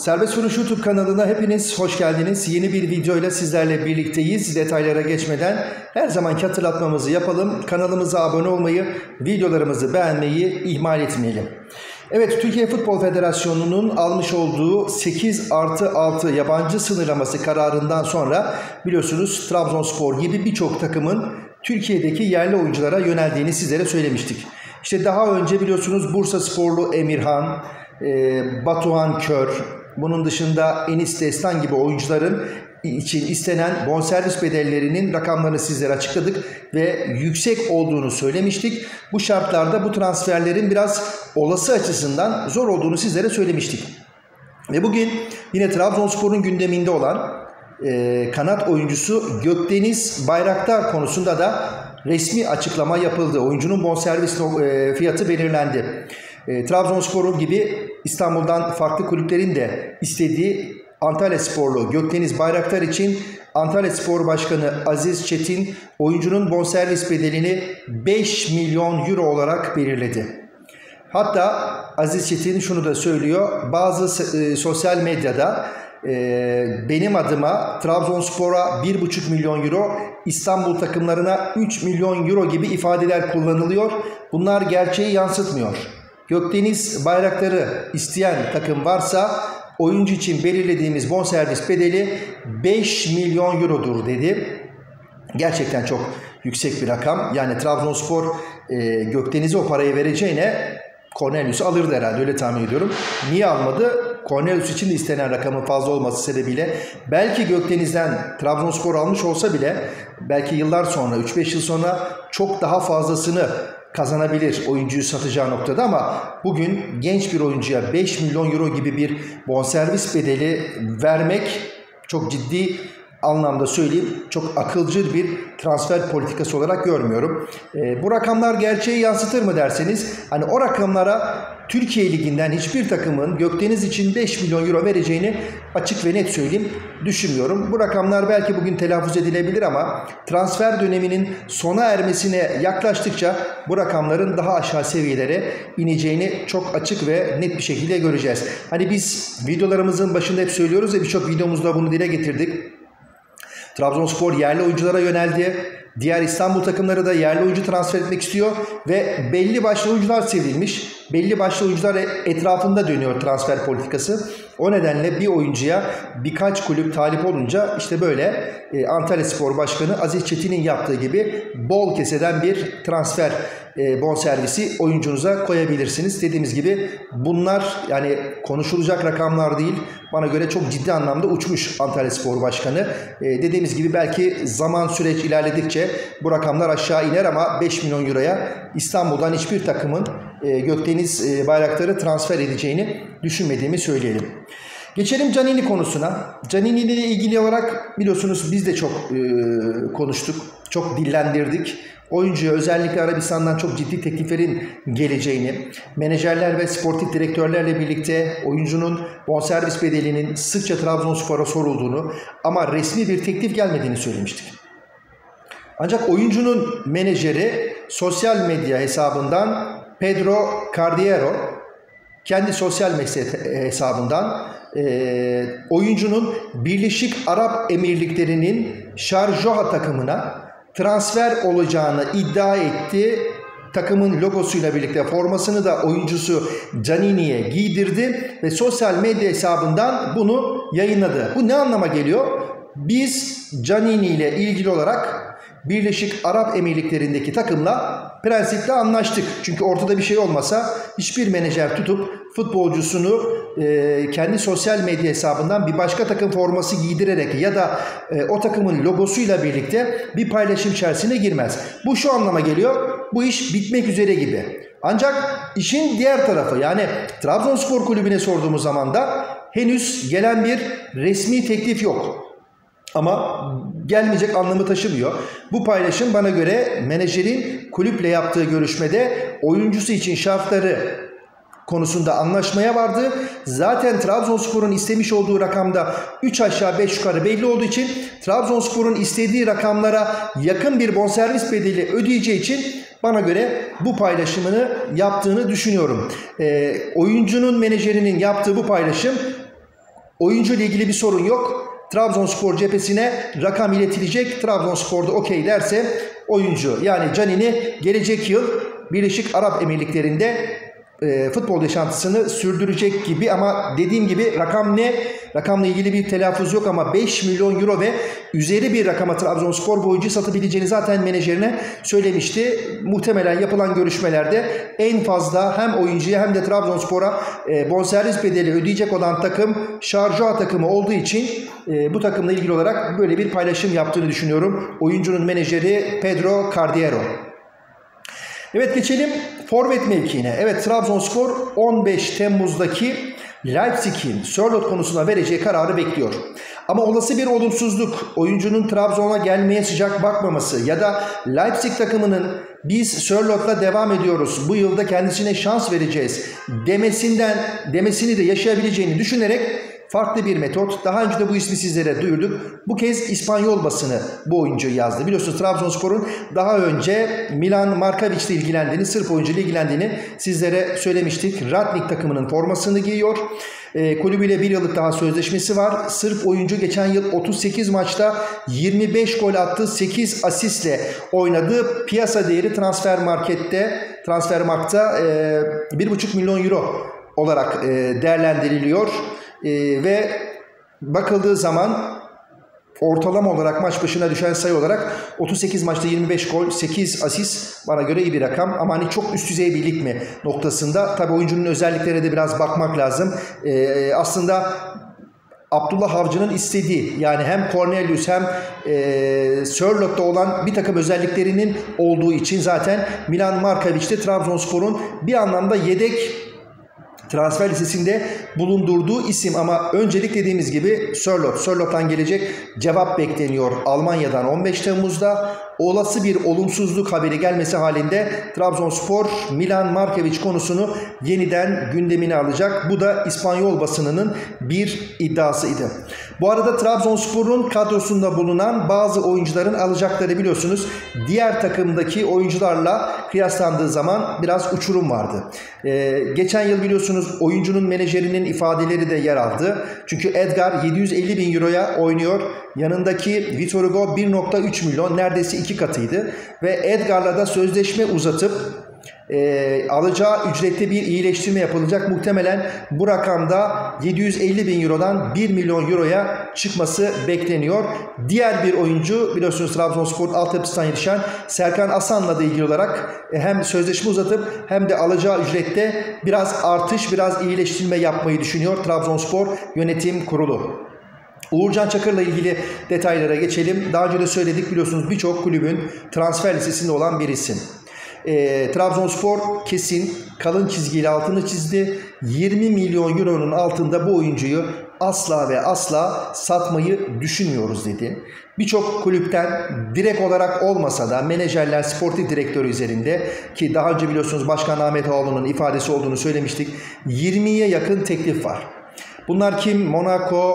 Serbest Vuruş YouTube kanalına hepiniz hoş geldiniz. Yeni bir videoyla sizlerle birlikteyiz. Detaylara geçmeden her zamanki hatırlatmamızı yapalım. Kanalımıza abone olmayı, videolarımızı beğenmeyi ihmal etmeyelim. Evet, Türkiye Futbol Federasyonu'nun almış olduğu 8+6 yabancı sınırlaması kararından sonra biliyorsunuz Trabzonspor gibi birçok takımın Türkiye'deki yerli oyunculara yöneldiğini sizlere söylemiştik. İşte daha önce biliyorsunuz Bursasporlu Emirhan, Batuhan Kör, bunun dışında Enis Destan gibi oyuncuların için istenen bonservis bedellerinin rakamlarını sizlere açıkladık ve yüksek olduğunu söylemiştik. Bu şartlarda bu transferlerin biraz olası açısından zor olduğunu sizlere söylemiştik. Ve bugün yine Trabzonspor'un gündeminde olan kanat oyuncusu Gökdeniz Bayraktar konusunda da resmi açıklama yapıldı. Oyuncunun bonservis fiyatı belirlendi. Trabzonspor gibi İstanbul'dan farklı kulüplerin de istediği Antalyasporlu Gökdeniz Bayraktar için Antalyaspor Başkanı Aziz Çetin oyuncunun bonservis bedelini 5 milyon euro olarak belirledi. Hatta Aziz Çetin şunu da söylüyor, bazı sosyal medyada benim adıma Trabzonspor'a 1,5 milyon euro, İstanbul takımlarına 3 milyon euro gibi ifadeler kullanılıyor. Bunlar gerçeği yansıtmıyor. Gökdeniz Bayraktar'ı isteyen takım varsa oyuncu için belirlediğimiz bonservis bedeli 5 milyon eurodur dedi. Gerçekten çok yüksek bir rakam. Yani Trabzonspor Gökdeniz'e o parayı vereceğine Cornelius'u alırdı herhalde, öyle tahmin ediyorum. Niye almadı? Cornelius için de istenen rakamın fazla olması sebebiyle belki Gökdeniz'den Trabzonspor almış olsa bile belki yıllar sonra, 3-5 yıl sonra çok daha fazlasını kazanabilir oyuncuyu satacağı noktada, ama bugün genç bir oyuncuya 5 milyon euro gibi bir bonservis bedeli vermek çok ciddi anlamda söyleyeyim, çok akılcı bir transfer politikası olarak görmüyorum. Bu rakamlar gerçeği yansıtır mı derseniz, hani o rakamlara Türkiye Ligi'nden hiçbir takımın Gökdeniz için 5 milyon euro vereceğini açık ve net söyleyeyim düşünmüyorum. Bu rakamlar belki bugün telaffuz edilebilir ama transfer döneminin sona ermesine yaklaştıkça bu rakamların daha aşağı seviyelere ineceğini çok açık ve net bir şekilde göreceğiz. Hani biz videolarımızın başında hep söylüyoruz ve birçok videomuzda bunu dile getirdik. Trabzonspor yerli oyunculara yöneldi. Diğer İstanbul takımları da yerli oyuncu transfer etmek istiyor ve belli başlı oyuncular sevilmiş. Belli başlı oyuncular etrafında dönüyor transfer politikası. O nedenle bir oyuncuya birkaç kulüp talip olunca işte böyle Antalyaspor Başkanı Aziz Çetin'in yaptığı gibi bol keseden bir transfer bonservisi oyuncunuza koyabilirsiniz. Dediğimiz gibi bunlar yani konuşulacak rakamlar değil. Bana göre çok ciddi anlamda uçmuş Antalyaspor Başkanı. Dediğimiz gibi belki zaman süreç ilerledikçe bu rakamlar aşağı iner ama 5 milyon euroya İstanbul'dan hiçbir takımın Gökdeniz Bayraktar'ı transfer edeceğini düşünmediğimi söyleyelim. Geçelim Canini konusuna. Canini ile ilgili olarak biliyorsunuz biz de çok konuştuk, çok dillendirdik. Oyuncuya özellikle Arabistan'dan çok ciddi tekliflerin geleceğini, menajerler ve sportif direktörlerle birlikte oyuncunun bonservis bedelinin sıkça Trabzonspor'a sorulduğunu ama resmi bir teklif gelmediğini söylemiştik. Ancak oyuncunun menajeri sosyal medya hesabından Pedro Cardiero kendi sosyal medya hesabından oyuncunun Birleşik Arap Emirlikleri'nin Sharjah takımına transfer olacağını iddia etti. Takımın logosuyla birlikte formasını da oyuncusu Canini'ye giydirdi ve sosyal medya hesabından bunu yayınladı. Bu ne anlama geliyor? Biz Canini ile ilgili olarak Birleşik Arap Emirlikleri'ndeki takımla prensiple anlaştık. Çünkü ortada bir şey olmasa hiçbir menajer tutup futbolcusunu kendi sosyal medya hesabından bir başka takım forması giydirerek ya da o takımın logosuyla birlikte bir paylaşım içerisine girmez. Bu şu anlama geliyor, bu iş bitmek üzere gibi. Ancak işin diğer tarafı, yani Trabzonspor Kulübü'ne sorduğumuz zaman da henüz gelen bir resmi teklif yok. Ama gelmeyecek anlamı taşımıyor. Bu paylaşım bana göre menajerin kulüple yaptığı görüşmede oyuncusu için şartları konusunda anlaşmaya vardı. Zaten Trabzonspor'un istemiş olduğu rakamda 3 aşağı 5 yukarı belli olduğu için Trabzonspor'un istediği rakamlara yakın bir bonservis bedeli ödeyeceği için bana göre bu paylaşımını yaptığını düşünüyorum. Oyuncunun menajerinin yaptığı bu paylaşım Oyuncu ile ilgili bir sorun yok. Trabzonspor cephesine rakam iletilecek. Trabzonspor'da okey derse oyuncu yani Canini gelecek yıl Birleşik Arap Emirlikleri'nde futbol yaşantısını sürdürecek gibi, ama dediğim gibi rakam ne? Rakamla ilgili bir telaffuz yok ama 5 milyon euro ve üzeri bir rakama Trabzonspor bu oyuncuyu satabileceğini zaten menajerine söylemişti. Muhtemelen yapılan görüşmelerde en fazla hem oyuncuya hem de Trabzonspor'a bonservis bedeli ödeyecek olan takım Sharjah takımı olduğu için bu takımla ilgili olarak böyle bir paylaşım yaptığını düşünüyorum. Oyuncunun menajeri Pedro Cardiero. Evet, geçelim forvet mevkiine. Evet, Trabzonspor 15 Temmuz'daki Leipzig'in Sörloth konusuna vereceği kararı bekliyor. Ama olası bir olumsuzluk, oyuncunun Trabzon'a gelmeye sıcak bakmaması ya da Leipzig takımının biz Sörloth'la devam ediyoruz, bu yılda kendisine şans vereceğiz demesini de yaşayabileceğini düşünerek farklı bir metot. Daha önce de bu ismi sizlere duyurduk. Bu kez İspanyol basını bu oyuncuyu yazdı. Biliyorsunuz Trabzonspor'un daha önce Milan Markovic ile ilgilendiğini, Sırp oyuncu ile ilgilendiğini sizlere söylemiştik. Radnik takımının formasını giyiyor. Kulübüyle bir yıllık daha sözleşmesi var. Sırp oyuncu geçen yıl 38 maçta 25 gol attı. 8 asistle oynadı. Piyasa değeri Transfermarkt'ta 1,5 milyon euro olarak değerlendiriliyor. Ve bakıldığı zaman ortalama olarak maç başına düşen sayı olarak 38 maçta 25 gol, 8 asist bana göre iyi bir rakam. Ama hani çok üst düzey bir lig mi noktasında. Tabii oyuncunun özelliklerine de biraz bakmak lazım. Aslında Abdullah Avcı'nın istediği, yani hem Cornelius hem Sörloth'ta olan bir takım özelliklerinin olduğu için zaten Milan Markovic de Trabzonspor'un bir anlamda yedek transfer listesinde bulundurduğu isim. Ama öncelik dediğimiz gibi Sörloth'tan gelecek cevap bekleniyor Almanya'dan 15 Temmuz'da. Olası bir olumsuzluk haberi gelmesi halinde Trabzonspor Milan Markovic konusunu yeniden gündemine alacak. Bu da İspanyol basınının bir iddiasıydı. Bu arada Trabzonspor'un kadrosunda bulunan bazı oyuncuların alacakları biliyorsunuz diğer takımdaki oyuncularla kıyaslandığı zaman biraz uçurum vardı. Geçen yıl biliyorsunuz oyuncunun menajerinin ifadeleri de yer aldı. Çünkü Edgar 750 bin euroya oynuyor. Yanındaki Vitor Hugo 1,3 milyon, neredeyse 2 katıydı. Ve Edgar'la da sözleşme uzatıp alacağı ücrette bir iyileştirme yapılacak. Muhtemelen bu rakamda 750 bin eurodan 1 milyon euroya çıkması bekleniyor. Diğer bir oyuncu biliyorsunuz Trabzonspor'un altyapısından yetişen Serkan Asan'la da ilgili olarak hem sözleşme uzatıp hem de alacağı ücrette biraz artış, biraz iyileştirme yapmayı düşünüyor Trabzonspor Yönetim Kurulu. Uğurcan Çakır'la ilgili detaylara geçelim. Daha önce de söyledik biliyorsunuz birçok kulübün transfer listesinde olan bir isim. Trabzonspor kesin kalın çizgiyle altını çizdi. 20 milyon euronun altında bu oyuncuyu asla ve asla satmayı düşünmüyoruz dedi. Birçok kulüpten direkt olarak olmasa da menajerler, sportif direktörü üzerinde, ki daha önce biliyorsunuz Başkan Ahmet Ağaoğlu'nun ifadesi olduğunu söylemiştik, 20'ye yakın teklif var. Bunlar kim? Monaco,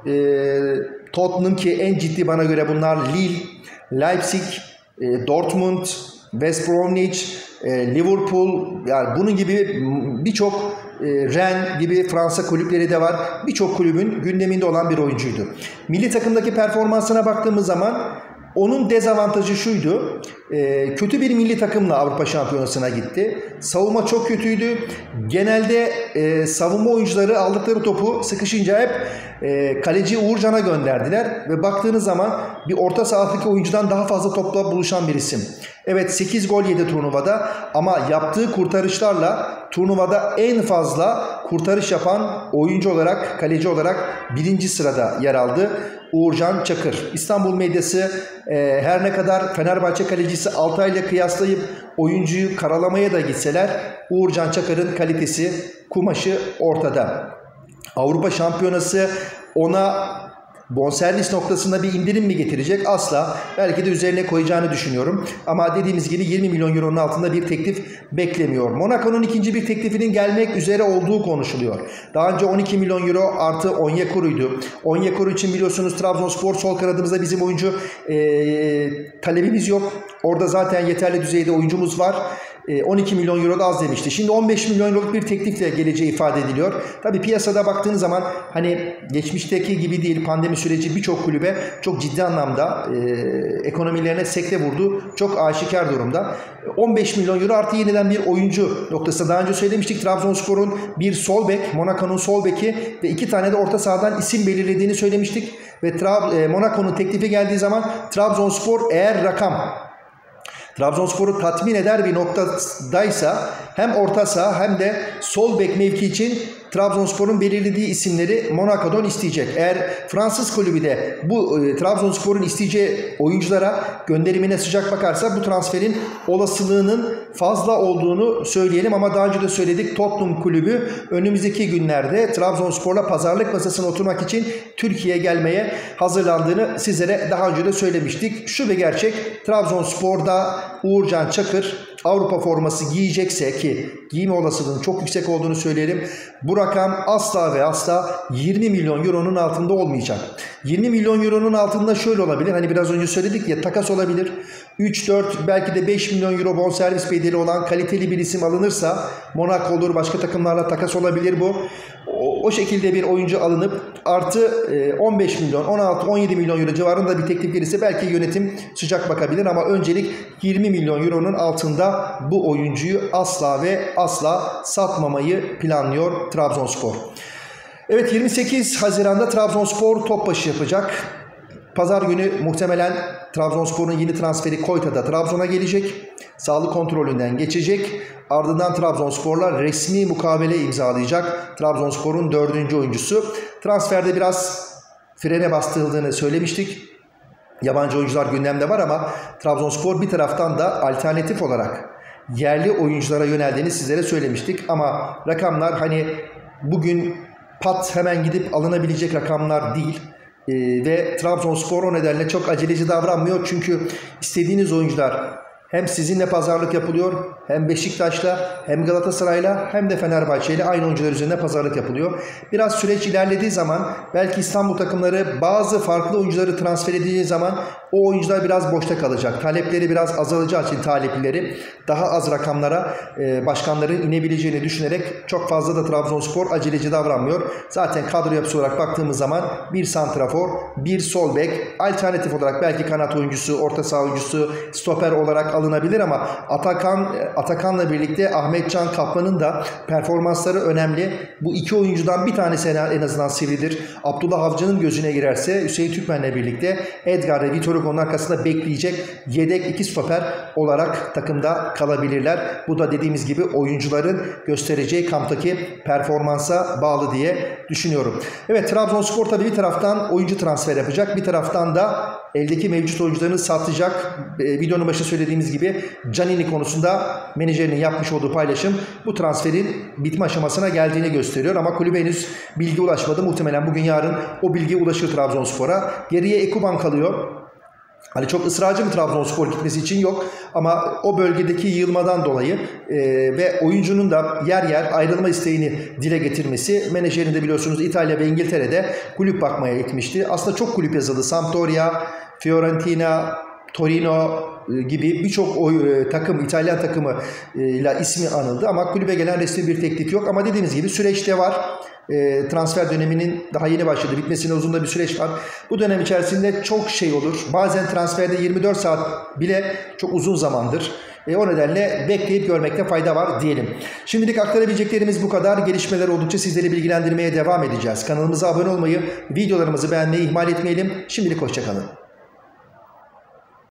Tottenham, ki en ciddi bana göre bunlar Lille, Leipzig, Dortmund, West Bromwich, Liverpool, yani bunun gibi birçok Rennes gibi Fransa kulüpleri de var. Birçok kulübün gündeminde olan bir oyuncuydu. Milli takımdaki performansına baktığımız zaman onun dezavantajı şuydu. Kötü bir milli takımla Avrupa Şampiyonası'na gitti. Savunma çok kötüydü. Genelde savunma oyuncuları aldıkları topu sıkışınca hep kaleci Uğurcan'a gönderdiler. Ve baktığınız zaman bir orta sahadaki oyuncudan daha fazla topla buluşan bir isim. Evet, 8 gol yedi turnuvada ama yaptığı kurtarışlarla turnuvada en fazla kurtarış yapan oyuncu olarak, kaleci olarak 1. sırada yer aldı Uğurcan Çakır. İstanbul medyası her ne kadar Fenerbahçe kalecisi Altay ile kıyaslayıp oyuncuyu karalamaya da gitseler Uğurcan Çakır'ın kalitesi, kumaşı ortada. Avrupa Şampiyonası ona bonservis noktasında bir indirim mi getirecek? Asla. Belki de üzerine koyacağını düşünüyorum. Ama dediğimiz gibi 20 milyon euronun altında bir teklif beklemiyor. Monaco'nun ikinci bir teklifinin gelmek üzere olduğu konuşuluyor. Daha önce 12 milyon euro artı Onyekuru'ydu. Onyekuru için biliyorsunuz Trabzonspor sol kanadımızda bizim oyuncu talebimiz yok. Orada zaten yeterli düzeyde oyuncumuz var. 12 milyon euro da az demişti. Şimdi 15 milyon euroluk bir teklifle geleceği ifade ediliyor. Tabii piyasada baktığınız zaman hani geçmişteki gibi değil, pandemi süreci birçok kulübe çok ciddi anlamda ekonomilerine sekte vurdu. Çok aşikar durumda. 15 milyon euro artı yeniden bir oyuncu noktasında daha önce söylemiştik. Trabzonspor'un bir sol bek, Monaco'nun sol beki ve 2 tane de orta sahadan isim belirlediğini söylemiştik. Ve Monaco'nun teklifi geldiği zaman Trabzonspor eğer Trabzonspor'u tatmin eder bir noktadaysa hem orta saha hem de sol bek mevki için Trabzonspor'un belirlediği isimleri Monaco'dan isteyecek. Eğer Fransız kulübü de bu Trabzonspor'un isteyeceği oyunculara gönderimine sıcak bakarsa bu transferin olasılığının fazla olduğunu söyleyelim. Ama daha önce de söyledik, Tottenham kulübü önümüzdeki günlerde Trabzonspor'la pazarlık masasına oturmak için Türkiye'ye gelmeye hazırlandığını sizlere daha önce de söylemiştik. Şu bir gerçek, Trabzonspor'da Uğurcan Çakır Avrupa forması giyecekse, ki giyme olasılığının çok yüksek olduğunu söyleyelim, bu rakam asla ve asla 20 milyon euronun altında olmayacak. 20 milyon euronun altında şöyle olabilir, hani biraz önce söyledik ya, takas olabilir. 3-4 belki de 5 milyon euro bonservis bedeli olan kaliteli bir isim alınırsa, Monaco olur, başka takımlarla takas olabilir bu. O şekilde bir oyuncu alınıp artı 15 milyon, 16-17 milyon euro civarında bir teklif gelirse belki yönetim sıcak bakabilir ama öncelik 20 milyon euronun altında bu oyuncuyu asla ve asla satmamayı planlıyor Trabzonspor. Evet, 28 Haziran'da Trabzonspor Topbaşı yapacak. Pazar günü muhtemelen Trabzonspor'un yeni transferi Koyta'da Trabzon'a gelecek. Sağlık kontrolünden geçecek. Ardından Trabzonspor'la resmi mukavele imzalayacak. Trabzonspor'un 4. oyuncusu. Transferde biraz frene bastırıldığını söylemiştik. Yabancı oyuncular gündemde var ama Trabzonspor bir taraftan da alternatif olarak yerli oyunculara yöneldiğini sizlere söylemiştik. Ama rakamlar hani bugün pat hemen gidip alınabilecek rakamlar değil. Ve Trabzonspor o nedenle çok aceleci davranmıyor. Çünkü istediğiniz oyuncular hem sizinle pazarlık yapılıyor, hem Beşiktaş'la, hem Galatasaray'la, hem de Fenerbahçe'yle aynı oyuncular üzerinde pazarlık yapılıyor. Biraz süreç ilerlediği zaman belki İstanbul takımları bazı farklı oyuncuları transfer edeceği zaman o oyuncular biraz boşta kalacak. Talepleri biraz azalacağı için talipleri daha az rakamlara başkanların inebileceğini düşünerek çok fazla da Trabzonspor aceleci davranmıyor. Zaten kadro yapısı olarak baktığımız zaman bir santrafor, bir sol bek, alternatif olarak belki kanat oyuncusu, orta saha oyuncusu, stoper olarak alınabilir ama Atakan'la birlikte Ahmetcan Kaplan'ın da performansları önemli. Bu iki oyuncudan bir tanesi en azından sivridir. Abdullah Avcı'nın gözüne girerse Hüseyin Türkmen'le birlikte Edgar ve Vitor Hugo'nun arkasında bekleyecek yedek iki stoper olarak takımda kalabilirler. Bu da dediğimiz gibi oyuncuların göstereceği kamptaki performansa bağlı diye düşünüyorum. Evet, Trabzonspor tabii bir taraftan oyuncu transfer yapacak, bir taraftan da eldeki mevcut oyuncularını satacak. Videonun başında söylediğimiz gibi Canini konusunda menajerinin yapmış olduğu paylaşım bu transferin bitme aşamasına geldiğini gösteriyor. Ama kulübe henüz bilgi ulaşmadı. Muhtemelen bugün yarın o bilgi ulaşır Trabzonspor'a. Geriye Ekuban kalıyor. Hani çok ısrarcı bir Trabzonspor gitmesi için yok ama o bölgedeki yığılmadan dolayı ve oyuncunun da yer yer ayrılma isteğini dile getirmesi, menajerin de biliyorsunuz İtalya ve İngiltere'de kulüp bakmaya gitmişti. Aslında çok kulüp yazıldı. Sampdoria, Fiorentina, Torino gibi birçok takım, İtalyan takımı ile ismi anıldı ama kulübe gelen resmi bir teklif yok. Ama dediğimiz gibi süreçte var. Transfer döneminin daha yeni başladı. Bitmesine uzun da bir süreç var. Bu dönem içerisinde çok şey olur. Bazen transferde 24 saat bile çok uzun zamandır. O nedenle bekleyip görmekte fayda var diyelim. Şimdilik aktarabileceklerimiz bu kadar. Gelişmeler oldukça sizleri bilgilendirmeye devam edeceğiz. Kanalımıza abone olmayı, videolarımızı beğenmeyi ihmal etmeyelim. Şimdilik hoşça kalın.